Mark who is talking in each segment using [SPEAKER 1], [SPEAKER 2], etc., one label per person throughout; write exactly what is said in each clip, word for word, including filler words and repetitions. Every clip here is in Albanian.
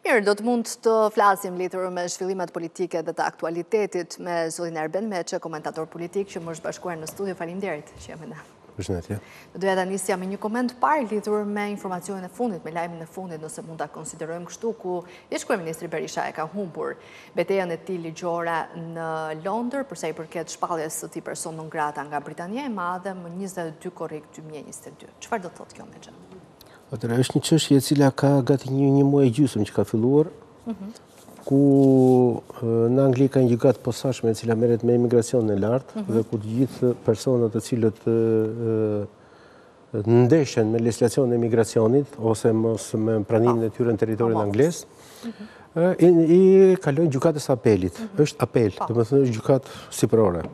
[SPEAKER 1] Mirë, do të mund të flasim lidhur me zhvillimet politike dhe të aktualitetit me zotin Erben Meçe, komentator politik që më është bashkuar në studio. Faleminderit që jemi ne.
[SPEAKER 2] Përshëndetje.
[SPEAKER 1] Doja ta nisja me një koment parë lidhur me informacionin e fundit, me lajmin e fundit, nëse mund ta konsiderojmë kështu, ku ish kryeministri Berisha e ka humbur betejën e tij ligjore në Londër për sa i përket shpalljes së tij person non grata nga Britania e Madhe më njëzet e dy korrik dy mijë e njëzet e dy. Çfarë do të thotë kjo me gjë?
[SPEAKER 2] Atëra është një çështje e cila ka gati një, një muaj e gjysmë që ka filluar, uh -huh. ku në Angli ka një gjykatë posaçme e cila merret me imigracionin e lartë, uh -huh. dhe ku të gjithë personat të cilët uh, ndeshen me legislacionin e imigracionit ose mos me pranimin e tyre në territorin anglez, uh -huh. i, i kalojnë gjykatës apelit. Uh -huh. Është apel, domethënë është gjykatë sipërore.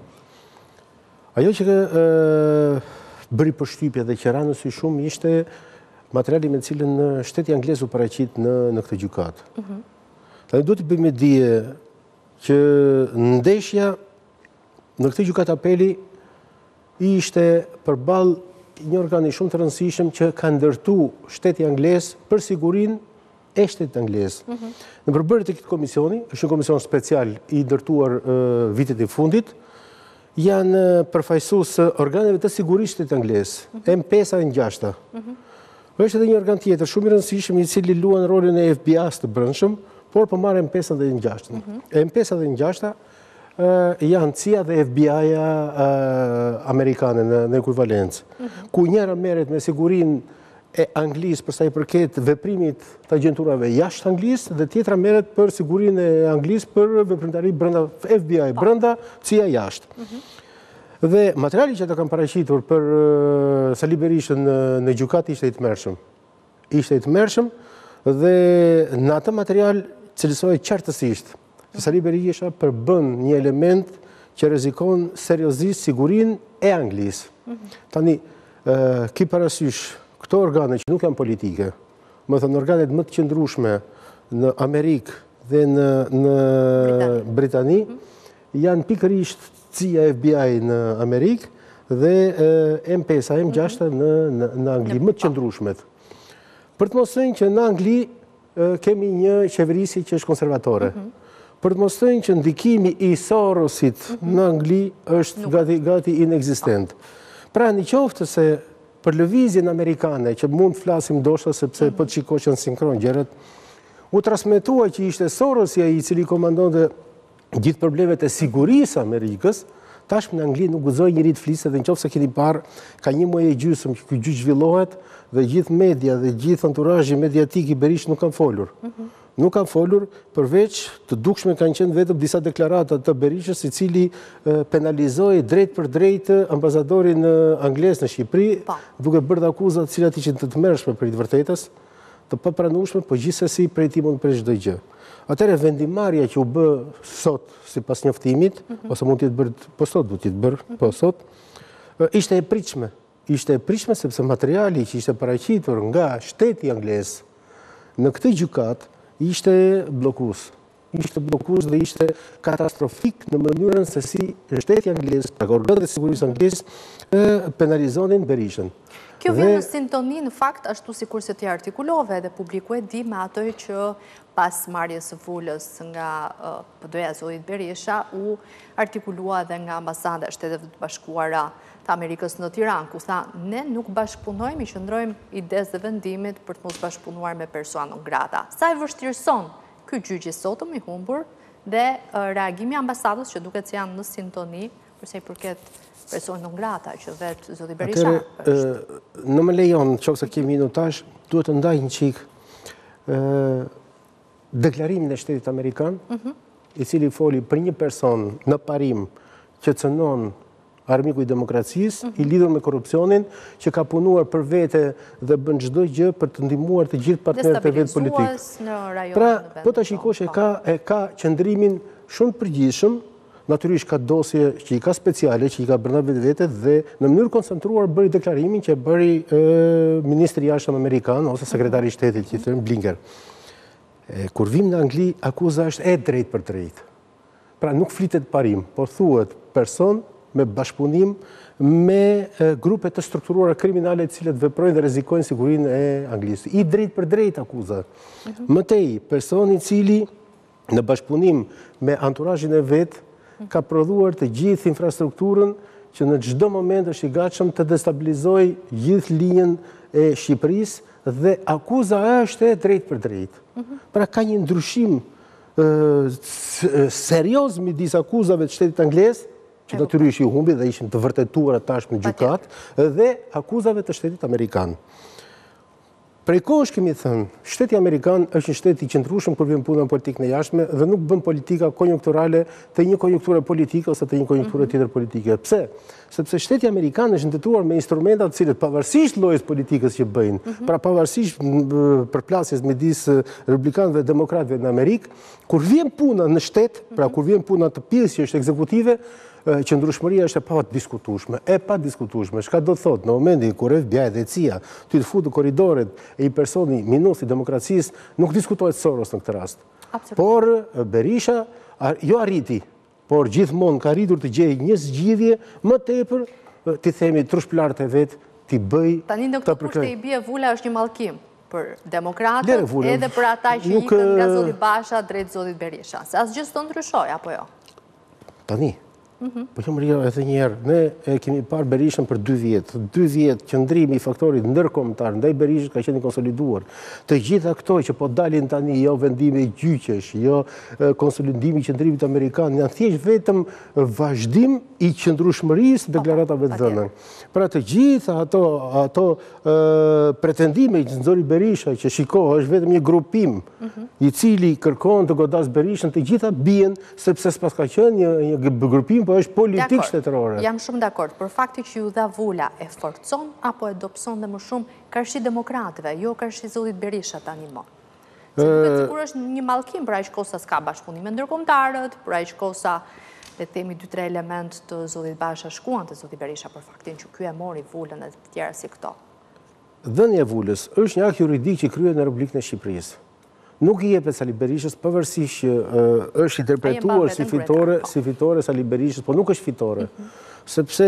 [SPEAKER 2] Ajo që uh, bëri përshtypje dhe që ra në sy shumë ishte materiali me cilën shteti anglez u paraqit në, në këtë gjykatë. Uh -huh. Dhe duhet të bëjmë dije që ndeshja në këtë gjykatë apeli ishte përballë një organi shumë të rëndësishëm që ka ndërtu shteti anglez për sigurinë e shtetit anglez. Uh -huh. Në përbërje të këtij komisioni, është një komision special i ndërtuar uh, vitet e fundit, janë përfaqësues organeve të sigurisë shtetit anglez, uh -huh. M pesë dhe M gjashtë. Uh -huh. Është edhe një organ tjetër shumë i rëndësishëm i cili luan rolin e F B I-s të brendshëm, por po marrë M pesë dhe M gjashtë. Uh-huh. M pesë dhe M gjashtë uh, janë C I A dhe F B I-ja uh, amerikane në, në ekuivalencë, uh-huh. ku njëra merret me sigurinë e Anglisë për sa i përket veprimit të agjenturave jashtë Anglisë dhe tjetra merret për sigurinë e Anglisë për veprimtari brenda F B I brenda, C I A jashtë. Uh-huh. Dhe materiali që ata kanë paraqitur për uh, Sali Berishën në, në gjykatë ishte i tmerrshëm. Ishte i tmerrshëm dhe në atë material cilësohej qartësisht se Sali Berisha përbën një element që rrezikon seriozisht sigurinë e Anglisë. Mm -hmm. Tani, uh, ki parasysh këto organe që nuk janë politike, më thënë organet më të qëndrueshme në Amerikë dhe në, në Britani, Britani mm -hmm. janë pikërisht C I A F B I në Amerikë dhe M pesë M gjashtë në, në, në Angli, më të qëndrueshmet. Për të mos thënë që në Angli kemi një qeverisi që është konservatore. Uh -huh. Për të mos thënë që ndikimi i Sorosit uh -huh. në Angli është gati, gati inexistent. Pra në qoftë se për lëvizjen amerikane, që mund të flasim ndoshta sepse uh -huh. po të shikohen sinkron gjërat, u transmetua që ishte Sorosi ai i cili komandonte gjithë problemet e sigurisë Amerikës. Tashmë në Angli nuk guxoi njëri të flisë, dhe nëse keni parë, ka një muaj e gjysmë që ky gjyq zhvillohet dhe gjithë media dhe gjithë enturazhi mediatik i Berishës nuk kanë folur. Uh -huh. Nuk kanë folur, përveç të dukshme kanë qenë vetëm disa deklarata të Berishës, i cili uh, penalizoi drejt për drejt ambasadorin uh, anglez në Shqipëri, pa. duke bërë akuzat të cilat ishin të tmerrshme për të vërtetës, të papranueshme, po gjithsesi prej tij mund të presh çdo gjë. Atëherë vendimarrja që u bë sot sipas njoftimit, uh -huh. ose mund të jetë bërë, po sot do të jetë bërë, uh -huh. po sot, ishte e pritshme. Ishte e pritshme sepse materiali që ishte paraqitur nga shteti anglez në këtë gjykatë ishte bllokues. Ishte bllokues dhe ishte katastrofik në mënyrën se si shteti anglez, pra organet e sigurisë anglez, penalizonin Berishën.
[SPEAKER 1] Kjo vjen në sintoni në fakt ashtu sikur se ti artikulove dhe publiku e di me ato që pas marrjes së fulës nga uh, P D-ja zotit Berisha u artikulua edhe nga ambasada e Shteteve të Bashkuara të Amerikës në Tiranë, ku tha ne nuk bashkëpunojmë, i qëndrojmë ides dhe vendimit për të mos bashkëpunuar me persona non grata. Sa e vështirëson ky gjyq i sotëm i humbur dhe uh, reagimi i ambasadës që duket se janë në sintoni përsa i përket personë non grata që vetë zoti Berisha është.
[SPEAKER 2] Në më lejon, qoftë se kemi minutash, duhet të ndaj një qik deklarimin e shtetit Amerikan, uh -huh. i cili foli për një person në parim që cënon armiku i demokracisë, uh -huh. i lidhur me korrupsionin, që ka punuar për vete dhe bën çdo gjë për të ndihmuar të gjithë partnerët e vet politik. Pra, po ta shikosh e ka e ka qëndrimin shumë të përgjithshëm. Natyrisht ka dosje që i ka speciale, që i ka brenda vetë vete dhe në mënyrë koncentruar bëri deklarimin që bëri e, Ministri i Jashtëm Amerikan ose Sekretari i Shtetit që thënë Blinken. E, kur vim në Angli, akuza është e drejt për drejt. Pra nuk flitet parim, por thuhet person me bashkëpunim me grupe të strukturuara kriminale cilët veprojnë dhe rrezikojnë sigurinë e Anglisë. I drejt për drejt akuza. Mëtej, personi cili në bashkëpunim me anturazhin e vet ka prodhuar të gjithë infrastrukturën që në çdo moment është i gatshëm të destabilizojë gjithë linjën e Shqipërisë dhe akuza është e drejt për drejt. Pra ka një ndryshim serioz midis akuzave të shtetit anglez, që natyrisht i humbi dhe ishin të vërtetuara tashmë në gjykat, dhe akuzave të shtetit amerikan. Prej kohësh kemi thënë, shteti amerikan është një shtet i qëndrueshëm kur vjen puna në politikën e jashtme dhe nuk bën politika konjunkturale të një konjunkture politike ose të një konjunkture tjetër politike. Pse? Sepse shteti amerikan është ndërtuar me instrumenta të cilët pavarësisht llojit politikës që bëjnë, pra pavarësisht përplasjes midis republikanëve dhe demokratëve në Amerikë, kur vjen puna në shtet, pra kur vjen puna të pjesësh ekzekutive, qëndrueshmëria është e pa diskutueshme, e pa diskutueshme. Çka do të thotë në momentin kur F B I dhe C I A ty të futë korridoret e një personi minusi demokracisë, nuk diskutohet Soros në këtë rast. Por Berisha jo arriti, por gjithmonë ka arritur të gjejë një zgjidhje më tepër, ti themi trushplarët e vet, ti bëj të
[SPEAKER 1] Tani në këtë kushte i bie Vula është një mallkim për demokratët edhe për ata që ikën nga zoti Basha drejt zotit Berisha. Se asgjë s'do ndryshoj apo jo?
[SPEAKER 2] Tani Po që më rria edhe njerë, ne e kemi parë Berishën për dy vjetë. dy vjetë qëndrimi i faktorit ndërkombëtar ndaj Berishës ka qenë konsoliduar. Të gjitha këto që po dalin tani, jo vendime i gjyqesh, jo konsolidimi i qëndrimit amerikan, janë thjesht vetëm vazhdim i qëndrueshmërisë deklaratave të dhëna. Pra të gjitha ato ato pretendime që nxori Berisha që shiko është vetëm një grupim i cili kërkon të godas Berishën, të gjitha bien sepse s'pas ka qenë një, një grupim, po është politik shtetërore.
[SPEAKER 1] Jam shumë dakord, për fakti që ju dha Vula e forcon apo e dobëson dhe më shumë karshi demokratëve, jo karshi zotit Berisha tani më. Sepse sigur është një mallkim për aq kohë sa s'ka bashkëpunime ndërkombëtarët, për aq kohë sa le të themi dy tre element të zotit Basha shkuan te zoti Berisha për faktin që ky e mori Vulën e të tjera si këto.
[SPEAKER 2] Dhënia e Vulës është një akt juridik që kryhet në Republikën e Shqipërisë. Nuk i jepet Sali Berishës, pavarësisht që është interpretuar si fitore, si fitore Sali Berishës, po nuk është fitore. Sepse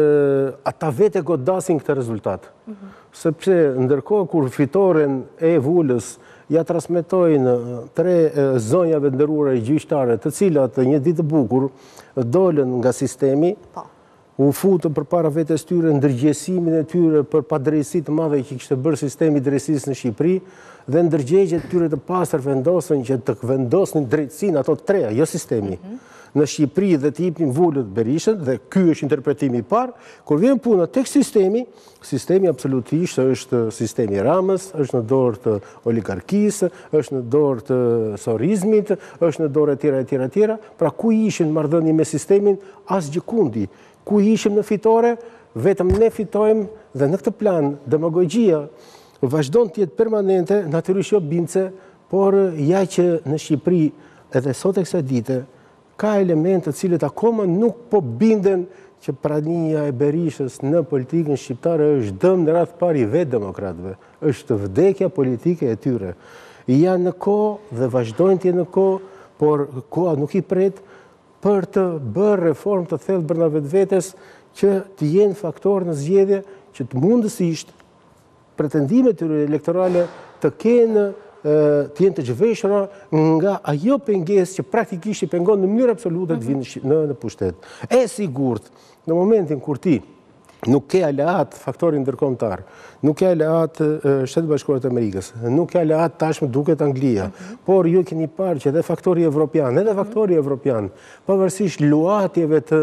[SPEAKER 2] ata vete godasin këtë rezultat. Sepse ndërkohë kur fitoren e Vulës ja transmetojnë tre zonjave nderuara gjyqtare, të cilat një ditë bukur dolën nga sistemi, u futën përpara vetes tyre ndërgjegjësimin e tyre për padrejtësi të madhe që kishte bërë sistemi i drejtësisë në Shqipëri dhe ndërgjegjet tyre të pastër vendosën që të vendosnin drejtësinë ato treja, jo sistemi. Në Shqipëri dhe të jepnin Vulët Berishën, dhe ky është interpretimi i parë, kur vjen puna tek sistemi, sistemi absolutisht është sistemi Ramës, është në dorë të oligarkisë, është në dorë të sorizmit, është në dorë e tjera e tjera e tjera, pra ku ishin marrëdhënie me sistemin, asgjë kundi. Ku ishim në fitore, vetëm ne fitojmë dhe në këtë plan demagogjia vazhdon të jetë permanente, natyrisht jo bimce, por ja që në Shqipëri edhe sot e kësaj dite ka elemente të cilët akoma nuk po binden që prania e Berishës në politikën shqiptare është dëm në radhë parë i vetë demokratëve, është vdekja politike e tyre. Janë në kohë dhe vazhdojnë të jenë në kohë, por koha nuk i pret për të bërë reformë të thellë brenda vetvetes që të jenë faktor në zgjedhje që të mundësisht pretendimet tyre elektorale të kenë të jenë të zhveshura nga ajo pengesë që praktikisht i pengon në mënyrë absolute të vinë në pushtet. E sigurt, në momentin kur ti nuk ke aleat faktorin ndërkombëtar, nuk ke aleat Shtetet Bashkuara të Amerikës, nuk ke aleat tashmë duket Anglia, por ju keni parë që edhe faktori evropian, edhe faktori evropian, pavarësisht luatjeve të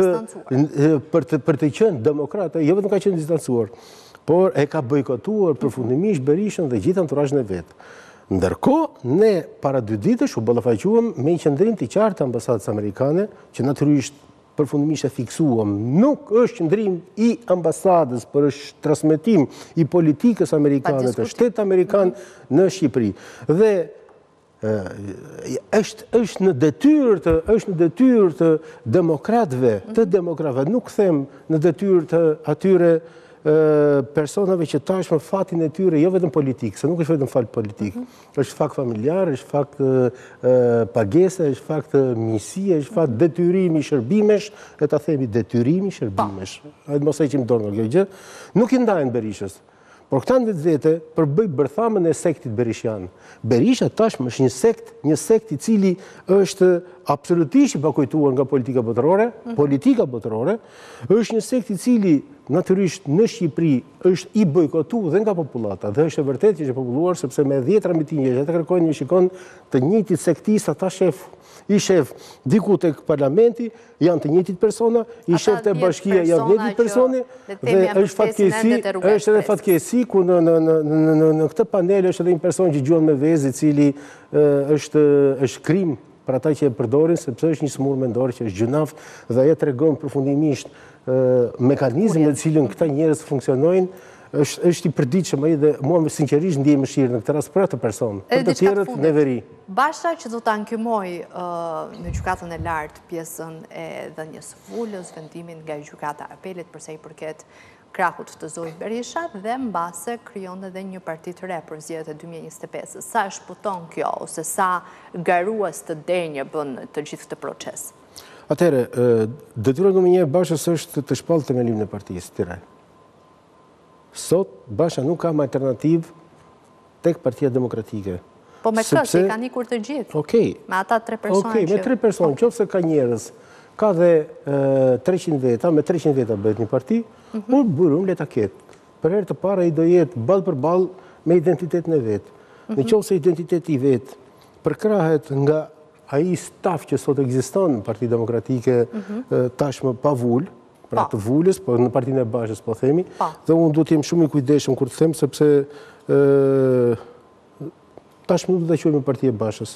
[SPEAKER 2] për të për të qenë demokratë, jo vetëm ka qenë distancuar, por e ka bojkotuar përfundimisht Berishën dhe gjithë anturażhin e vet. Ndërkohë, ne para dy ditësh u ballafaqjuam me një qendrim të qartë të ambasadës amerikane, që natyrisht përfundimisht e fiksuam, nuk është qendrim i ambasadës, por është transmetim i politikës amerikane të shtetit amerikan në Shqipëri. Dhe është është në detyrë të është në detyrë të demokratëve, të demokratëve, nuk them në detyrë të atyre personave që tashmë fatin e tyre, jo vetëm politik, se nuk është vetëm fakt politik, është fakt familjar, është fakt pagese, është fakt miqësie, është fakt detyrimi shërbimesh, e ta themi detyrimi shërbimesh. Hajde mos heqim dorë nga kjo gjë, nuk i ndajnë Berishës. Por këta në vetë përbëj bërthamën e sektit berishian. Berisha tashmë është një sekt, një sekt i cili është absolutisht i pakujtuar nga politika botërore, politika botërore, është një sekt i cili natyrisht në Shqipëri është i bojkotu dhe nga populata, dhe është e vërtet që është populluar, sepse me dhjetra mitingje që të kërkojnë një shikon të njëjtit sektist, ata shef, i shef diku tek parlamenti, janë të njëjtit persona, i shef të bashkia janë të njëjtit personi, dhe është fatkeqësi, është edhe fatkeqësi ku në në në në në këtë panel është edhe një person që gjuan me vezë, i cili është është krim për ata që e përdorin, sepse është një smur mendor që është gjunaf dhe ajo tregon përfundimisht mekanizmin me cilin këta njerëz funksionojnë, është i përditshëm ai dhe mua sinqerisht ndjej mëshirë në këtë rast për atë person. Për të tjerët në veri.
[SPEAKER 1] Basha që do ta ankymoj në gjykatën e lartë pjesën e dhënies së vulës, vendimin nga gjykata e apelit përsa i përket krahut të Zojt Berisha dhe mbase krijon edhe një parti të re për zgjedhjet e dy mijë e njëzet e pesë. Sa shputon kjo ose sa garues të denjë bën të gjithë këtë proces?
[SPEAKER 2] Atëherë, detyra numër një e Bashës është të shpallë themelimin e partisë të re. Sot, Basha nuk ka alternativë tek Partia Demokratike.
[SPEAKER 1] Po me këtë, i ka një kur të gjithë?
[SPEAKER 2] Okej.
[SPEAKER 1] Me ata tre persona që...
[SPEAKER 2] Okej, me tre persona, qofse ka njerëz, ka dhe treqind veta, me treqind veta bëhet një parti, por burum le ta ketë. Për herë të para i do jetë ballë për ballë me identitetin e vetë. Në qofse identiteti i vetë përkrahet nga ai staf që sot ekziston në Parti Demokratike tashmë pa vullë, pra të vullës, por në Partinë e Bashës, po themi, dhe unë du t'jem shumë i kujdeshëm kur të them, sepse tashmë nuk do të quajmë Parti e Bashës.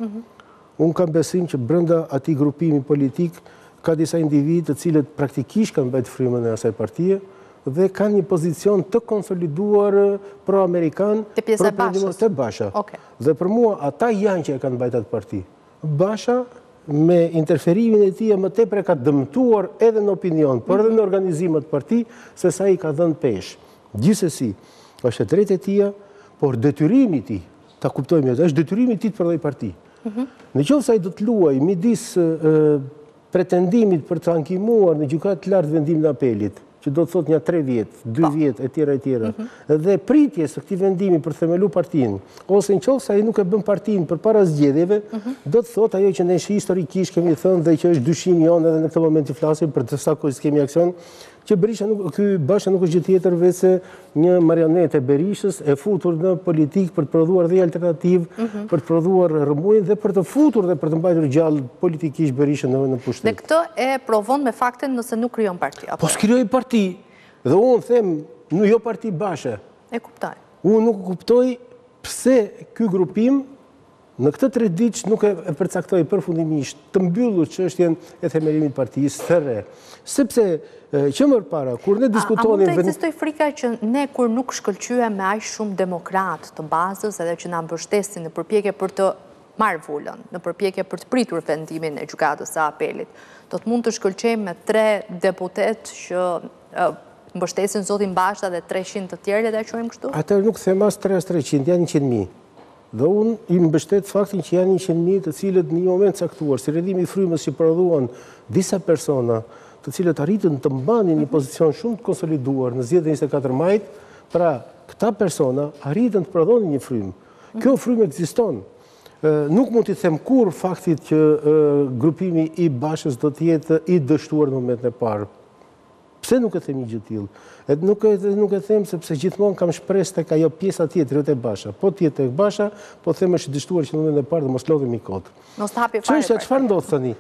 [SPEAKER 2] Unë kam besim që brenda atij grupimi politik ka disa individ të cilët praktikisht kanë mbajtur frymën e asaj partie dhe kanë një pozicion të konsoliduar pro-amerikan,
[SPEAKER 1] të pjesë e Bashës.
[SPEAKER 2] Të Basha. Dhe për mua ata janë që e kanë mbajtur atë parti. Basha me interferimin e tij më tepër ka dëmtuar edhe në opinion, por edhe në organizimet parti, se sa i ka dhënë peshë. Gjithsesi, është e drejtë e tij, por detyrimi i tij, ta kuptojmë, është detyrimi i tij për lloj parti. Në qoftë se ai do të luajë midis pretendimit për të ankimuar në gjykatë të lartë vendimin e apelit, që do të thotë një tre vjet, dy vjet, e tjera, e tjera, dhe pritjes së këtij vendimi për themelu partinë, ose në qoftë se ai nuk e bën partinë përpara zgjedhjeve, do të thotë ajo që ne historikisht kemi thënë dhe që është dyshimi jonë edhe në këtë moment i flasim për të sa kohë kemi aksion, që Berisha nuk, ky Basha nuk është gjë tjetër veçse një marionetë e Berishës e futur në politikë për të prodhuar dhe alternativë, për të prodhuar rrëmujë dhe për të futur dhe për të mbajtur gjallë politikisht Berishën në në pushtet.
[SPEAKER 1] Dhe këtë e provon me faktin nëse nuk krijon parti.
[SPEAKER 2] Po s'krijoi parti. Dhe unë them, nuk jo parti Bashe.
[SPEAKER 1] E kuptoj.
[SPEAKER 2] Unë nuk kuptoj pse ky grupim në këtë tre ditë nuk e përcaktoi përfundimisht të mbyllur çështjen e themelimit të partisë së re. Sepse që më parë, kur ne diskutonin...
[SPEAKER 1] A mund të ekzistoj frika që ne kur nuk shkëlqyem me aq shumë demokrat të bazës edhe që na mbështesin në përpjekje për të marrë vullën, në përpjekje për të pritur vendimin e gjykatës së apelit, do të mund të shkëlqejmë me tre deputet që mbështesin zotin Basha dhe treqind të tjerë, le ta quajmë kështu?
[SPEAKER 2] Atëherë nuk them as tre as treqind, janë njëqind mijë. Dhe unë i mbështet faktin që janë njëqind mijë të cilët në një moment caktuar, si rendimi i frymës që prodhuan disa persona, të cilët arritën të mbanin një pozicion shumë të konsoliduar në zgjedhjen e njëzet e katër majit, pra këta persona arritën të prodhonin një frymë. Kjo frymë ekziston. Nuk mund t'i them kur faktit që grupimi i Bashës do të jetë i dështuar në momentin e parë. Pse nuk e them një gjë të tillë? Nuk e nuk e them sepse gjithmonë kam shpresë tek ajo pjesa tjetër e Basha. Po të jetë tek Basha, po them është i dështuar që në momentin e parë do mos lodhemi kot.
[SPEAKER 1] Mos të hapi fare.
[SPEAKER 2] Çështja çfarë ndodh tani?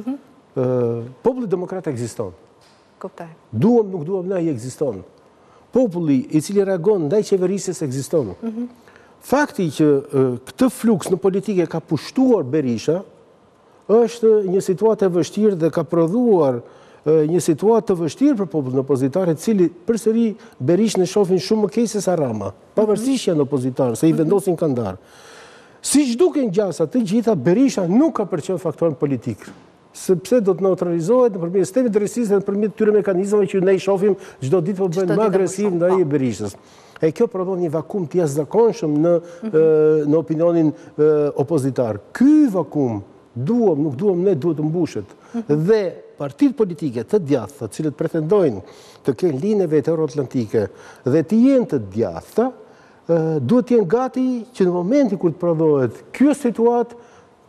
[SPEAKER 2] Populli demokrat ekziston.
[SPEAKER 1] Kuptoj.
[SPEAKER 2] Duam nuk duam ne, ai ekziston. Populli i cili reagon ndaj qeverisjes ekziston. Fakti që këtë fluks në politikë ka pushtuar Berisha është një situatë e vështirë dhe ka prodhuar një situatë të vështirë për popullin opozitar, i cili përsëri Berishën e shohin shumë më keq se sa Rama, pavarësisht që janë opozitar, se i vendosin kandar. Siç duken gjasa të gjitha, Berisha nuk ka përqendruar faktorin politik. sepse do të neutralizohet nëpërmjet sistemit drejtësisë dhe nëpërmjet këtyre mekanizmave që ne i shohim çdo ditë po bëhen më agresiv ndaj Berishës. E kjo prodhon një vakum të jashtëzakonshëm në në opinionin opozitar. Ky vakum duam, nuk duam ne, duhet të mbushet. Dhe partitë politike të djathta, të cilët pretendojnë të kenë linjë vetë euroatlantike dhe të jenë të djathta, duhet të jenë gati që në momentin kur të prodhohet kjo situatë,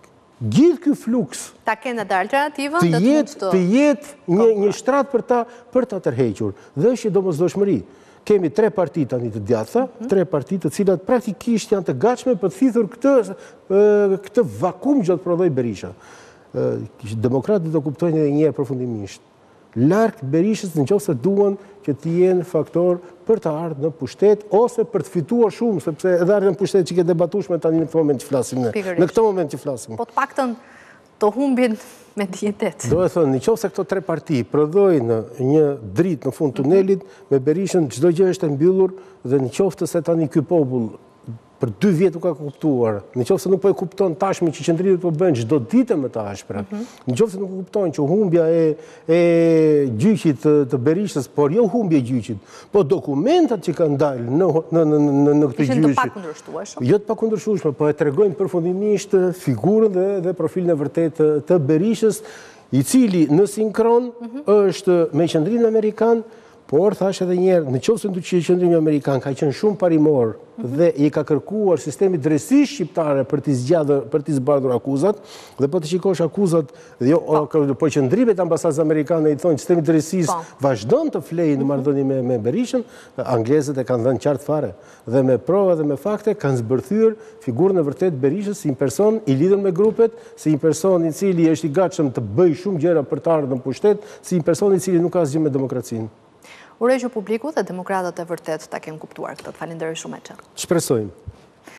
[SPEAKER 2] gjithë ky fluks
[SPEAKER 1] ta kenë edhe alternativën
[SPEAKER 2] të jetë të jetë një një shtrat për ta për ta tërhequr. Dhe është domosdoshmëri. Kemi tre parti tani të djathta, tre parti të cilat praktikisht janë të gatshme për të thithur këtë këtë vakum që do të prodhoj Berisha. Demokratët do kuptojnë edhe një herë përfundimisht. Larg Berishës nëse duan që të jenë faktor për të ardhur në pushtet ose për të fituar shumë, sepse edhe ardhja në pushtet që ke debatueshme tani në këtë moment që flasim ne. Në këtë moment që flasim.
[SPEAKER 1] Po të paktën të humbin me dijetet.
[SPEAKER 2] Do e thënë, nëse këto tre parti prodhojnë një dritë në fund tunelit, me Berishën çdo gjë është e mbyllur dhe nëse se tani ky popull për dy vjet nuk ka kuptuar, nëse nuk po e kupton tashmë që qendrimet po bëjnë çdo ditë më të ashpra, nëse nuk kupton që humbja e e gjyqit të Berishës, por jo humbja e gjyqit, po dokumentat që kanë dalë në në në në këtë gjyq.
[SPEAKER 1] Ishin të pakundërshtueshëm.
[SPEAKER 2] Jo të pakundërshtueshëm, po e tregojnë përfundimisht figurën dhe dhe profilin e vërtetë të Berishës, i cili në sinkron është me qendrimin amerikan. Por, thash edhe njerë, në qoftë se që qendrimi amerikan ka qenë shumë parimor dhe i ka kërkuar sistemi drejtësisë shqiptare për t'i zgjadhur, për t'i zbardhur akuzat, dhe po të shikosh akuzat, dhe jo, po qendrimet e ambasadës amerikane i thonë që sistemi drejtësisë vazhdon të flejë në marrëdhënie me, me Berishën, anglezët e kanë dhënë qartë fare. Dhe me prova dhe me fakte kanë zbërthyer figurën e vërtetë Berishës si një person i lidhur me grupet, si një person i cili është i gatshëm të bëjë shumë gjëra për të ardhur në pushtet, si një person i cili nuk ka asgjë me demokracinë.
[SPEAKER 1] Uroj që publiku dhe demokratët e vërtet ta kenë kuptuar këtë. Falenderoj shumë e që.
[SPEAKER 2] Shpresojmë.